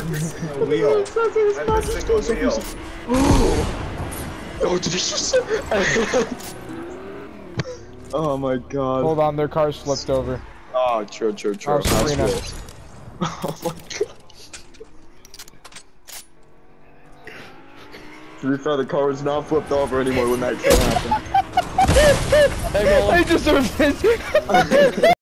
single wheel. I'm the single wheel. Oh, did you just... Oh my god. Hold on, their car slipped over. Oh, true. Oh, Serena. Oh my god. To be fair, the car was not flipped over anymore when that kill happened. I just